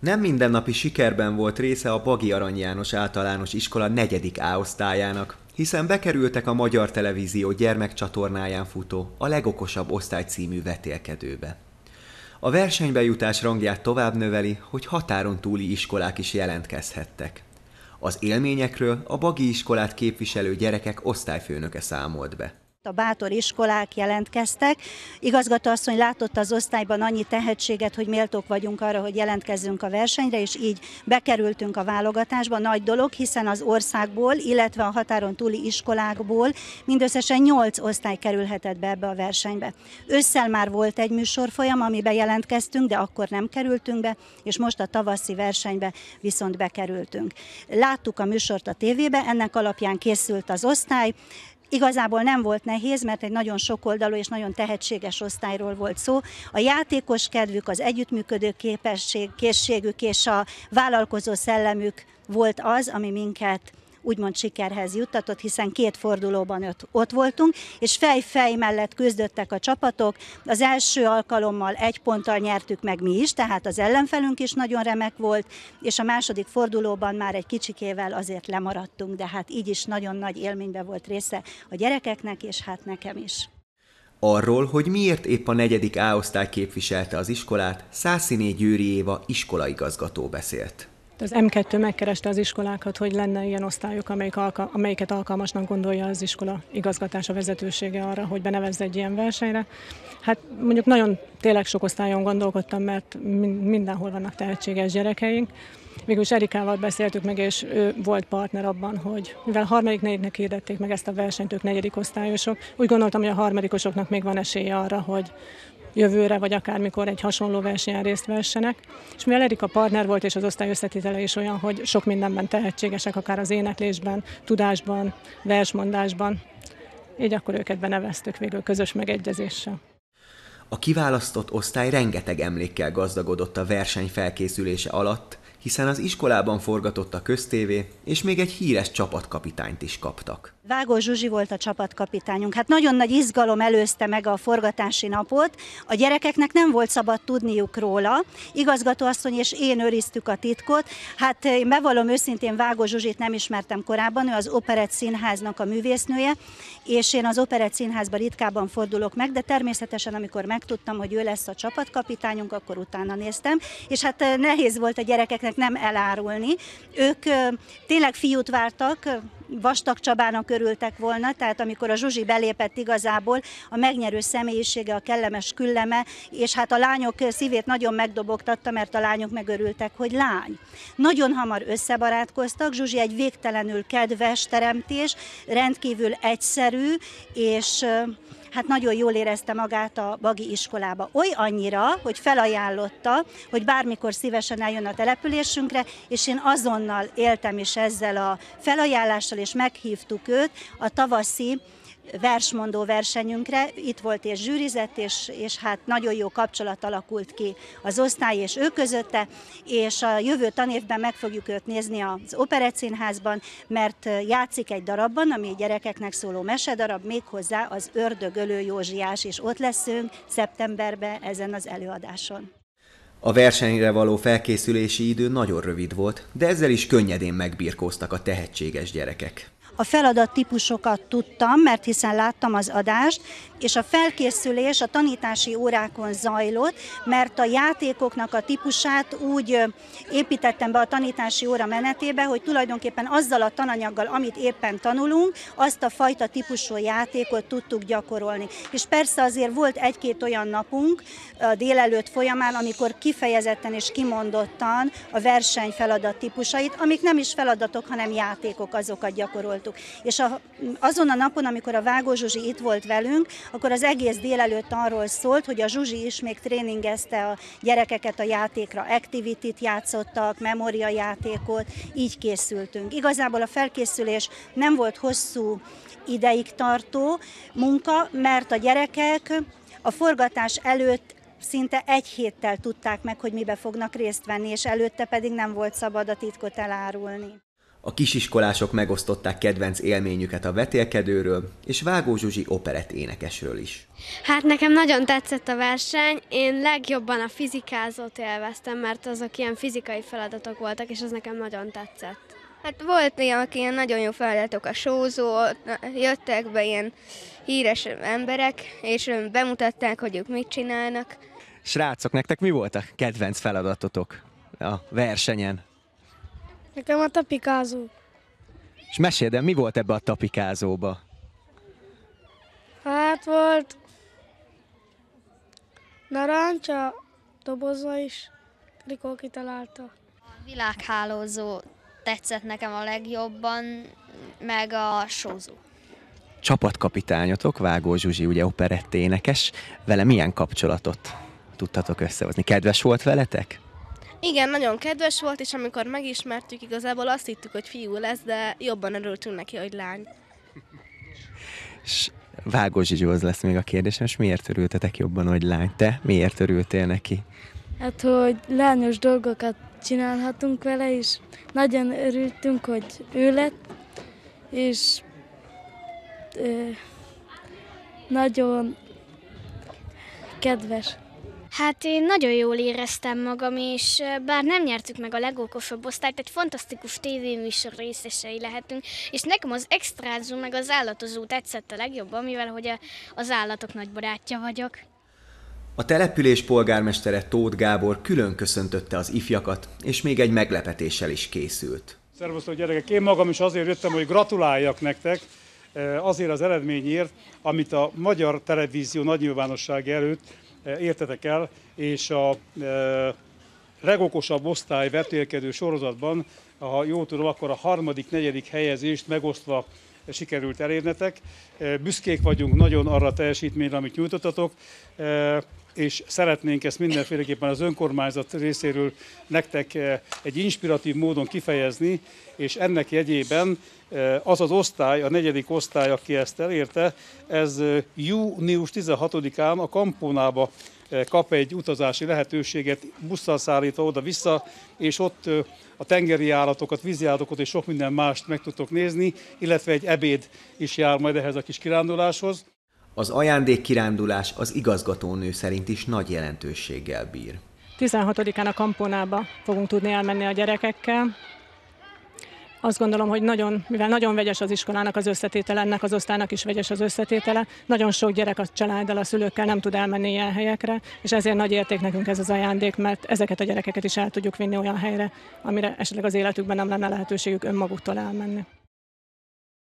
Nem mindennapi sikerben volt része a Baghi Arany János Általános Iskola 4. A osztályának, hiszen bekerültek a Magyar Televízió gyermekcsatornáján futó A legokosabb osztály című vetélkedőbe. A versenybe jutás rangját tovább növeli, hogy határon túli iskolák is jelentkezhettek. Az élményekről a Baghi iskolát képviselő gyerekek osztályfőnöke számolt be. A bátor iskolák jelentkeztek. Igazgatóasszony látott az osztályban annyi tehetséget, hogy méltók vagyunk arra, hogy jelentkezzünk a versenyre, és így bekerültünk a válogatásba. Nagy dolog, hiszen az országból, illetve a határon túli iskolákból mindösszesen 8 osztály kerülhetett be ebbe a versenybe. Ősszel már volt egy műsorfolyam, amiben jelentkeztünk, de akkor nem kerültünk be, és most a tavaszi versenybe viszont bekerültünk. Láttuk a műsort a tévébe, ennek alapján készült az osztály. Igazából nem volt nehéz, mert egy nagyon sokoldalú és nagyon tehetséges osztályról volt szó. A játékos kedvük, az együttműködő készségük és a vállalkozó szellemük volt az, ami minket úgymond sikerhez juttatott, hiszen 2 fordulóban ott voltunk, és fej-fej mellett küzdöttek a csapatok. Az első alkalommal 1 ponttal nyertük meg mi is, tehát az ellenfelünk is nagyon remek volt, és a második fordulóban már egy kicsikével azért lemaradtunk, de hát így is nagyon nagy élménybe volt része a gyerekeknek, és hát nekem is. Arról, hogy miért épp a 4. A osztály képviselte az iskolát, Szásziné Győri Éva iskolaigazgató beszélt. Az M2 megkereste az iskolákat, hogy lenne ilyen osztályok, amelyiket alkalmasnak gondolja az iskola igazgatása, vezetősége arra, hogy benevezze egy ilyen versenyre. Hát mondjuk nagyon tényleg sok osztályon gondolkodtam, mert mindenhol vannak tehetséges gyerekeink. Végülis Erikával beszéltük meg, és ő volt partner abban, hogy mivel 3.-4-nek hirdették meg ezt a versenyt, ők 4. osztályosok, úgy gondoltam, hogy a 3-osoknak még van esélye arra, hogy jövőre, vagy akármikor egy hasonló versenyen részt vessenek. És mivel Erika partner volt, és az osztály összetétele is olyan, hogy sok mindenben tehetségesek, akár az éneklésben, tudásban, versmondásban, így akkor őket beneveztük végül közös megegyezéssel. A kiválasztott osztály rengeteg emlékkel gazdagodott a verseny felkészülése alatt, hiszen az iskolában forgatott a köztévé, és még egy híres csapatkapitányt is kaptak. Vágó Zsuzsi volt a csapatkapitányunk. Hát nagyon nagy izgalom előzte meg a forgatási napot. A gyerekeknek nem volt szabad tudniuk róla. Igazgatóasszony és én őriztük a titkot. Hát én bevallom őszintén, Vágó Zsuzsit nem ismertem korábban, ő az Operett Színháznak a művésznője, és én az Operett Színházban ritkában fordulok meg, de természetesen, amikor megtudtam, hogy ő lesz a csapatkapitányunk, akkor utána néztem, és hát nehéz volt a gyerekeknek nem elárulni. Ők tényleg fiút vártak, Vastag Csabának örültek volna, tehát amikor a Zsuzsi belépett, igazából a megnyerő személyisége, a kellemes külleme, és hát a lányok szívét nagyon megdobogtatta, mert a lányok megörültek, hogy lány. Nagyon hamar összebarátkoztak, Zsuzsi egy végtelenül kedves teremtés, rendkívül egyszerű, és hát nagyon jól érezte magát a Baghi iskolába. Annyira, hogy felajánlotta, hogy bármikor szívesen eljön a településünkre, és én azonnal éltem is ezzel a felajánlással, és meghívtuk őt a tavaszi versmondó versenyünkre. Itt volt és zsűrizett, és hát nagyon jó kapcsolat alakult ki az osztály és ő közötte, és a jövő tanévben meg fogjuk őt nézni az Operett Színházban, mert játszik egy darabban, ami gyerekeknek szóló mesedarab, méghozzá az Ördögölő Józsiás, és ott leszünk szeptemberben ezen az előadáson. A versenyre való felkészülési idő nagyon rövid volt, de ezzel is könnyedén megbirkóztak a tehetséges gyerekek. A feladat típusokat tudtam, mert hiszen láttam az adást, és a felkészülés a tanítási órákon zajlott, mert a játékoknak a típusát úgy építettem be a tanítási óra menetébe, hogy tulajdonképpen azzal a tananyaggal, amit éppen tanulunk, azt a fajta típusú játékot tudtuk gyakorolni. És persze azért volt 1-2 olyan napunk a délelőtt folyamán, amikor kifejezetten és kimondottan a verseny feladat típusait, amik nem is feladatok, hanem játékok, azokat gyakoroltuk. És azon a napon, amikor a Vágó Zsuzsi itt volt velünk, akkor az egész délelőtt arról szólt, hogy a Zsuzsi is még tréningezte a gyerekeket a játékra, activity-t játszottak, memória játékot, így készültünk. Igazából a felkészülés nem volt hosszú ideig tartó munka, mert a gyerekek a forgatás előtt szinte 1 héttel tudták meg, hogy mibe fognak részt venni, és előtte pedig nem volt szabad a titkot elárulni. A kisiskolások megosztották kedvenc élményüket a vetélkedőről és Vágó Zsuzsi operett énekesről is. Hát nekem nagyon tetszett a verseny, én legjobban a fizikázót élveztem, mert azok ilyen fizikai feladatok voltak, és az nekem nagyon tetszett. Hát volt ilyen nagyon jó feladatok, a sózó, jöttek be ilyen híres emberek, és bemutatták, hogy ők mit csinálnak. Srácok, nektek mi volt a kedvenc feladatotok a versenyen? Nekem a tapikázó. És meséld el, mi volt ebbe a tapikázóba? Hát volt narancs, a dobozva is, Rikó kitalálta. A világhálózó tetszett nekem a legjobban, meg a sózó. Csapatkapitányotok, Vágó Zsuzsi, ugye operett énekes, vele milyen kapcsolatot tudtatok összehozni? Kedves volt veletek? Igen, nagyon kedves volt, és amikor megismertük, igazából azt hittük, hogy fiú lesz, de jobban örültünk neki, hogy lány. És Vágó Zsuzsihoz lesz még a kérdésem, és miért örültetek jobban, hogy lány? Te miért örültél neki? Hát, hogy lányos dolgokat csinálhatunk vele, és nagyon örültünk, hogy ő lett, és nagyon kedves. Hát én nagyon jól éreztem magam, és bár nem nyertük meg a legókosabb osztályt, egy fantasztikus tévéműsor részesei lehetünk, és nekem az extrázó meg az állatozó tetszett a legjobban, mivel hogy az állatok nagy barátja vagyok. A település polgármestere Tóth Gábor külön köszöntötte az ifjakat, és még egy meglepetéssel is készült. Szervusztok gyerekek, én magam is azért jöttem, hogy gratuláljak nektek azért az eredményért, amit a magyar televízió nagy nyilvánosság előtt értetek el, és a legokosabb osztály vetélkedő sorozatban, ha jól tudom, akkor a 3.-4. helyezést megosztva sikerült elérnetek. Büszkék vagyunk nagyon arra a teljesítményre, amit nyújtottatok, és szeretnénk ezt mindenféleképpen az önkormányzat részéről nektek egy inspiratív módon kifejezni, és ennek jegyében az az osztály, a 4. osztály, aki ezt elérte, ez június 16-án a Kampónába kap egy utazási lehetőséget, busszal szállítva oda-vissza, és ott a tengeri állatokat, víziállatokat és sok minden mást meg tudtok nézni, illetve egy ebéd is jár majd ehhez a kis kiránduláshoz. Az ajándékkirándulás az igazgatónő szerint is nagy jelentőséggel bír. 16-án a Kampónába fogunk tudni elmenni a gyerekekkel. Azt gondolom, hogy mivel nagyon vegyes az iskolának az összetétele, ennek az osztálynak is vegyes az összetétele, nagyon sok gyerek a családdal, a szülőkkel nem tud elmenni ilyen helyekre, és ezért nagy érték nekünk ez az ajándék, mert ezeket a gyerekeket is el tudjuk vinni olyan helyre, amire esetleg az életükben nem lenne lehetőségük önmaguktól elmenni.